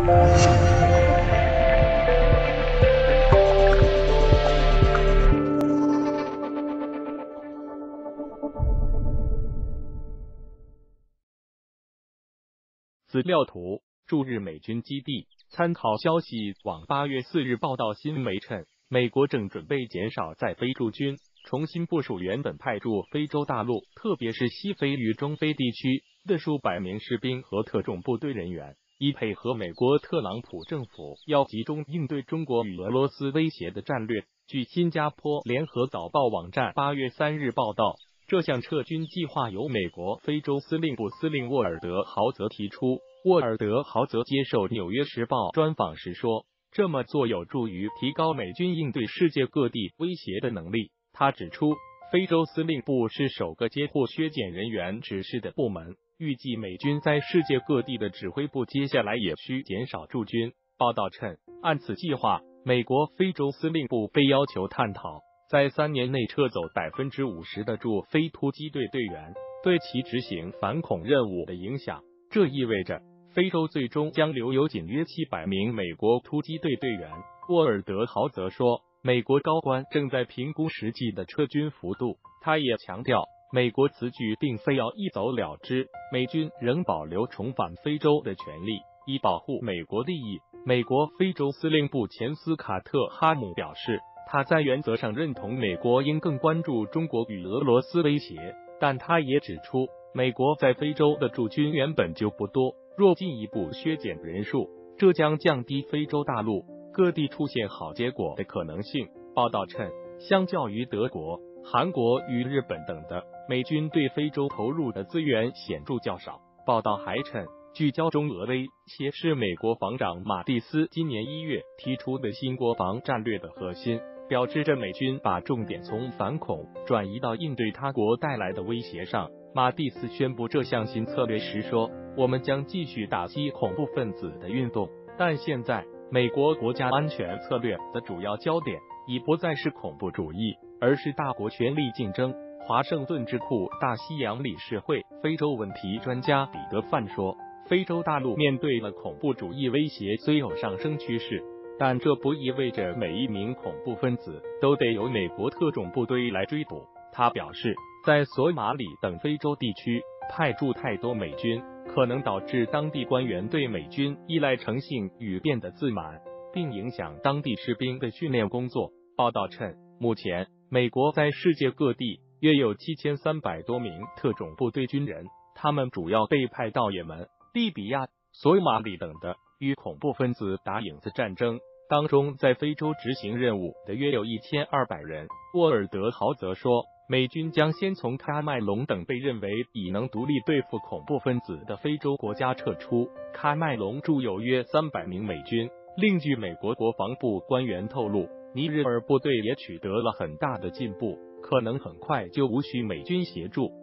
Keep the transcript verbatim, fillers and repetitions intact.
资料图：驻日美军基地。参考消息网八月四日报道，新闻称，美国正准备减少在非驻军，重新部署原本派驻非洲大陆，特别是西非与中非地区的数百名士兵和特种部队人员，以配合美国特朗普政府要集中应对中国与俄罗斯威胁的战略。据新加坡联合早报网站八月三日报道，这项撤军计划由美国非洲司令部司令沃尔德豪泽提出。沃尔德豪泽接受《纽约时报》专访时说，这么做有助于提高美军应对世界各地威胁的能力。他指出，非洲司令部是首个接获削减人员指示的部门，预计美军在世界各地的指挥部接下来也需减少驻军。报道称，按此计划，美国非洲司令部被要求探讨在三年内撤走百分之五十的驻非突击队队员对其执行反恐任务的影响。这意味着非洲最终将留有仅约七百名美国突击队队员。沃尔德豪泽说，美国高官正在评估实际的撤军幅度。他也强调，美国此举并非要一走了之，美军仍保留重返非洲的权利，以保护美国利益。美国非洲司令部前斯卡特哈姆表示，他在原则上认同美国应更关注中国与俄罗斯威胁，但他也指出，美国在非洲的驻军原本就不多，若进一步削减人数，这将降低非洲大陆各地出现好结果的可能性。报道称，相较于德国、韩国与日本等的，美军对非洲投入的资源显著较少。报道还称，聚焦中俄威胁是美国防长马蒂斯今年一月提出的新国防战略的核心，标志着美军把重点从反恐转移到应对他国带来的威胁上。马蒂斯宣布这项新策略时说，我们将继续打击恐怖分子的运动，但现在美国国家安全策略的主要焦点已不再是恐怖主义，而是大国权力竞争。华盛顿智库大西洋理事会非洲问题专家彼得范说，非洲大陆面对了恐怖主义威胁虽有上升趋势，但这不意味着每一名恐怖分子都得由美国特种部队来追捕。他表示，在索马里等非洲地区派驻太多美军，可能导致当地官员对美军依赖成性与变得自满，并影响当地士兵的训练工作。报道称，目前美国在世界各地约有七千三百多名特种部队军人，他们主要被派到也门、利比亚、索马里等的与恐怖分子打影子战争，当中在非洲执行任务的约有一千二百人。沃尔德豪泽说，美军将先从喀麦隆等被认为已能独立对付恐怖分子的非洲国家撤出。喀麦隆驻有约三百名美军。另据美国国防部官员透露，尼日尔部队也取得了很大的进步，可能很快就无需美军协助。